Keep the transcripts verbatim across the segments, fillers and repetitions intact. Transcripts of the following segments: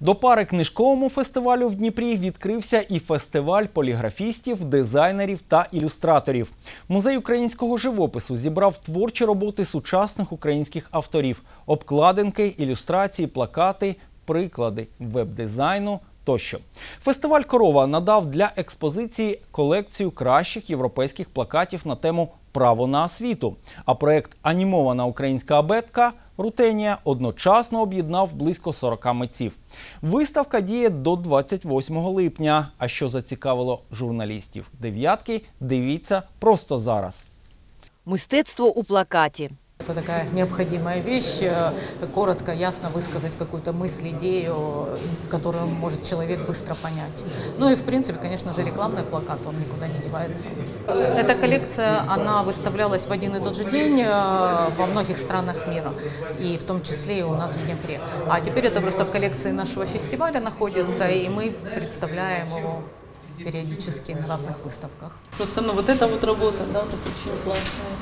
До пари книжковому фестивалю в Дніпрі відкрився і фестиваль поліграфістів, дизайнерів та ілюстраторів. Музей українського живопису зібрав творчі роботи сучасних українських авторів – обкладинки, ілюстрації, плакати, приклади веб-дизайну тощо. Фестиваль «Корова» надав для експозиції колекцію кращих європейських плакатів на тему «Право на освіту». А проєкт «Анімована українська абетка» «Рутенія» одночасно об'єднав близько сорока митців. Виставка діє до двадцять восьмого липня. А що зацікавило журналістів «Дев'ятки» – дивіться просто зараз. Мистецтво у плакаті. Это такая необходимая вещь, коротко, ясно высказать какую-то мысль, идею, которую может человек быстро понять. Ну и в принципе, конечно же, рекламный плакат, он никуда не девается. Эта коллекция, она выставлялась в один и тот же день во многих странах мира, и в том числе и у нас в Днепре. А теперь это просто в коллекции нашего фестиваля находится, и мы представляем его периодически на разных выставках. Просто ну, вот эта вот работа, да, так очень классная.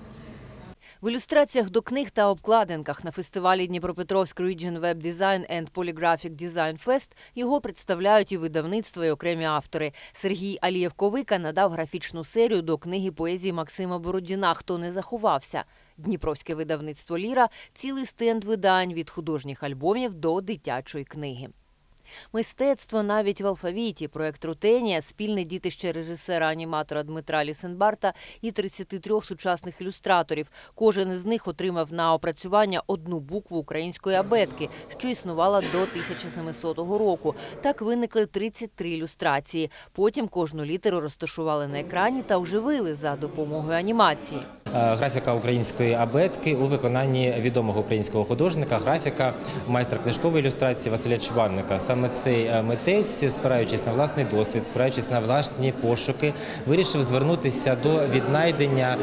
В ілюстраціях до книг та обкладинках на фестивалі Дніпропетровськ Region Web Design and Polygraphic Design Fest його представляють і видавництво, і окремі автори. Сергій Алієв-Ковика надав графічну серію до книги поезії Максима Бородіна «Хто не заховався». Дніпровське видавництво «Ліра» – цілий стенд видань від художніх альбомів до дитячої книги. Мистецтво навіть в алфавіті. Проєкт «Рутенія» – спільне дітище режисера-аніматора Дмитра Лісенбарта і тридцяти трьох сучасних ілюстраторів. Кожен із них отримав на опрацювання одну букву української абетки, що існувала до тисяча семисотого року. Так виникли тридцять три ілюстрації. Потім кожну літеру розташували на екрані та оживили за допомогою анімації. Графіка української абетки у виконанні відомого українського художника, графіка, майстра книжкової ілюстрації Василя Чебанника. Саме цей митець, спираючись на власний досвід, спираючись на власні пошуки, вирішив звернутися до віднайдення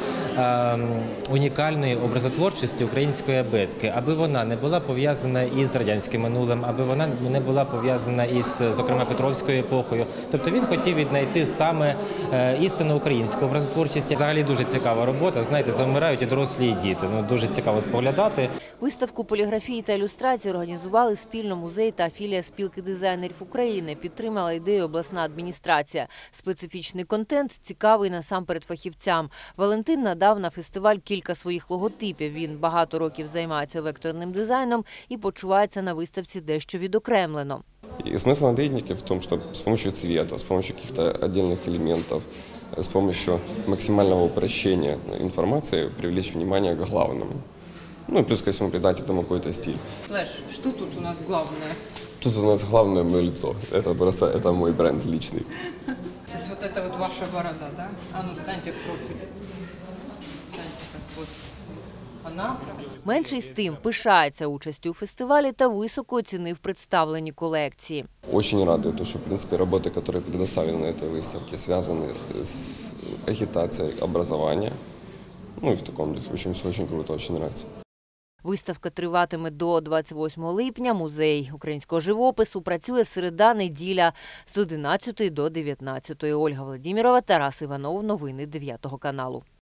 е, унікальної образотворчості української абетки, аби вона не була пов'язана із радянським минулим, аби вона не була пов'язана із, зокрема, Петровською епохою. Тобто він хотів віднайти саме е, істинну українську образотворчість. Взагалі дуже цікава робота. Знаєте, завмирають і дорослі, і діти. Ну, дуже цікаво споглядати. Виставку поліграфії та ілюстрації організували спільно музей та філія спілки дизайнерів України. Підтримала ідею обласна адміністрація. Специфічний контент цікавий насамперед фахівцям. Валентин надав на фестиваль кілька своїх логотипів. Він багато років займається векторним дизайном і почувається на виставці дещо відокремлено. И смысл надрезники в том, что с помощью цвета, с помощью каких-то отдельных элементов, с помощью максимального упрощения информации привлечь внимание к главному. Ну и плюс ко всему придать этому какой-то стиль. Флэш, что тут у нас главное? Тут у нас главное мое лицо. Это просто это мой бренд личный. То есть вот это вот ваша борода, да? А ну встаньте в профиль. Встаньте так вот. Она. Менший з тим пишається участю у фестивалі та високо оцінив представлені колекції. Очень радует, что, в принципе, работы, которые предоставлены на этой выставке, связаны с агитацией образования. Ну и в таком духе. Очень все очень круто, очень нравится. Виставка триватиме до двадцять восьмого липня. Музей українського живопису працює середа-неділя з одинадцятої до дев'ятнадцятої. Ольга Владимирова, Тарас Іванов. Новини дев'ятого каналу.